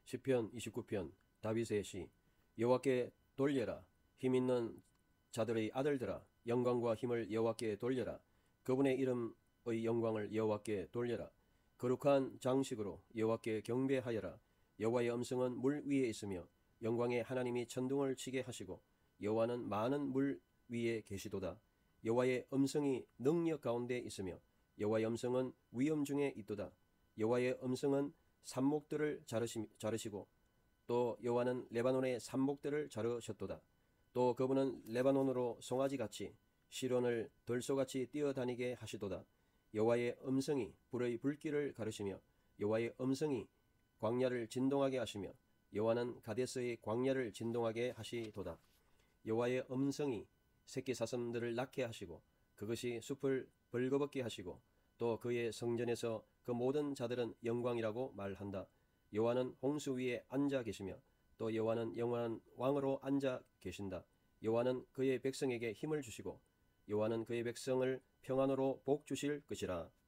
시편 29편 다윗의 시. 여호와께 돌려라. 힘 있는 자들의 아들들아, 영광과 힘을 여호와께 돌려라. 그분의 이름의 영광을 여호와께 돌려라. 거룩한 장식으로 여호와께 경배하여라. 여호와의 음성은 물 위에 있으며 영광의 하나님이 천둥을 치게 하시고 여호와는 많은 물 위에 계시도다. 여호와의 음성이 능력 가운데 있으며 여호와의 음성은 위엄 중에 있도다. 여호와의 음성은 산목들을 자르시고 또 여호와는 레바논의 산목들을 자르셨도다. 또 그분은 레바논으로 송아지같이 시론을 들소같이 뛰어다니게 하시도다. 여호와의 음성이 불의 불길을 가르시며 여호와의 음성이 광야를 진동하게 하시며 여호와는 가데스의 광야를 진동하게 하시도다. 여호와의 음성이 새끼 사슴들을 낳게 하시고 그것이 숲을 벌거벗게 하시고 또 그의 성전에서 그 모든 자들은 영광이라고 말한다. 여호와는 홍수 위에 앉아 계시며 또 여호와는 영원한 왕으로 앉아 계신다. 여호와는 그의 백성에게 힘을 주시고 여호와는 그의 백성을 평안으로 복 주실 것이라.